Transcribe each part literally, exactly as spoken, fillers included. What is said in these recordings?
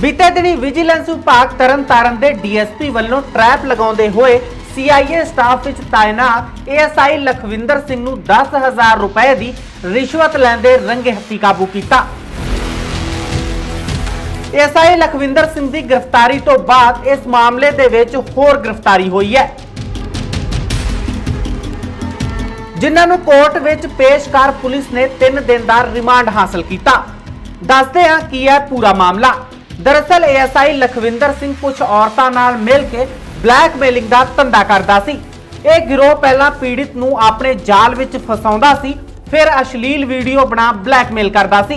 बीते दिनी विजिलेंस विभाग तरनतारन के डी एस पी वालों ट्रैप लगाते हुए सी आई ए स्टाफ विच तैनात A S I Lakhwinder Singh नूं दस हजार रुपए की रिश्वत लैंदे रंगे हत्थी काबू किया। A S I Lakhwinder Singh की गिरफ्तारी तो बाद इस मामले दे विच होर गिरफ्तारी हुई है, जिन्हां नूं कोर्ट विच पेश कर पुलिस ने तीन दिन का रिमांड हासिल किया। दसदे हां की है पूरा मामला। दरअसल A S I Lakhwinder Singh कुछ औरतां नाल मिल के ब्लैकमेलिंग का धंधा करता सी। यह गिरोह पहला पीड़ित नूं अपने जाल विच फसाउंदा सी, फिर अश्लील वीडियो बना ब्लैकमेल करता सी।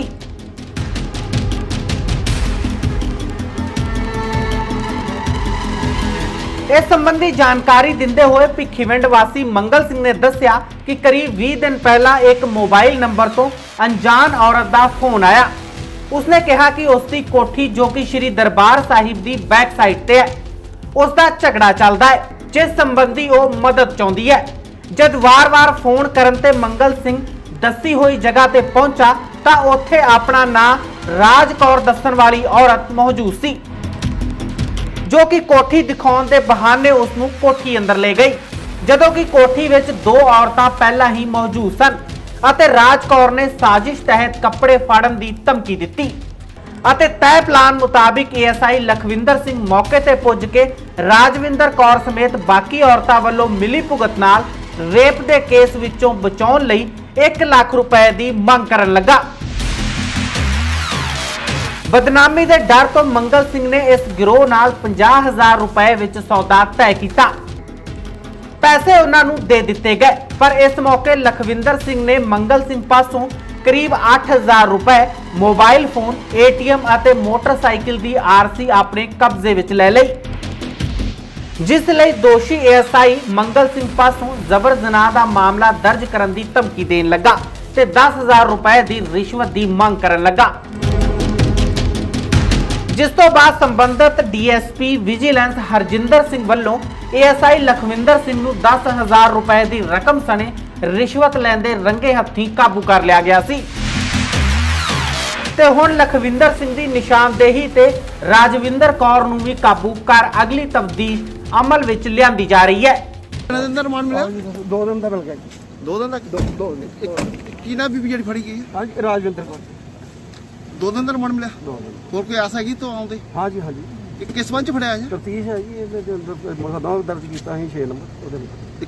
इस संबंधी जानकारी दिंदे हुए भिखीविंड वासी मंगल सिंह ने दस्सिया कि करीब बीस दिन पहला एक मोबाइल नंबर तो अनजान औरत का फोन आया। उसने कहा कि उसकी कोठी जो कि श्री दरबार साहिब की बैक साइड ते है, उसका झगड़ा चलता है, जिस संबंधी वो मदद चाहती है। जब वार वार फोन करन ते मंगल सिंह दसी हुई जगह ते पहुंचा तो उत्थे अपना नाम राज कौर दस्सण वाली औरत मौजूद सी, जो कि कोठी दिखाउण दे बहाने उसनूं कोठी अंदर ले गई। जदों कि कोठी विच दो औरतां पहला ही मौजूद सन अते राज कौर ने साजिश तहत कपड़े फाड़न की धमकी दी अते तय प्लान मुताबिक A S I Lakhwinder Singh मौके ते पुज के राजविंदर कौर समेत बाकी औरतां वल्लों मिली भुगत नाल रेप दे केस विचों बचाउण लई एक लाख रुपए की मंग करन लगा। बदनामी के डर तो मंगल सिंह ने इस गिरोह नाल पचास हजार रुपए विच सौदा तय किया। पैसे उन्होंने दे दिते गए, पर इस मौके लखविंदर सिंह ने मंगल सिंह पासों करीब आठ हजार रुपए, mobile phone, A T M और मोटरसाइकिल की आर सी अपने कब्जे विच ले लई, जिस लई दोषी ए एस आई मंगल सिंह पासों जबर जनाह का मामला दर्ज करने की धमकी देन लगा ते दस हजार रुपए की रिश्वत की मांग करन लगा। जिस तो बाद संबंधित D S P vigilance Harjinder Singh वालों A S I Lakhwinder Singh नूं दस हजार रुपए की रकम सने रिश्वत लैंदे रंगे हत्थी काबू कर लिया गया सी ते हुण लखविंदर सिंह की निशानदेही ते राजविंदर कौर नूं भी काबू कर अगली तफ्तीश अमल विच लिआंदी जा रही है। दो दिन का मिल गया दो दिन तक दो की ना बीबी जी फड़ी गई हां जी राजविंदर कौर दो दिन का रिमांड मिला और कोई आस हैगी तो आउंदे हां जी हां जी किस संबंध च फड़िया है तफ्तीश है जी दर्ज कीता है छह नंबर।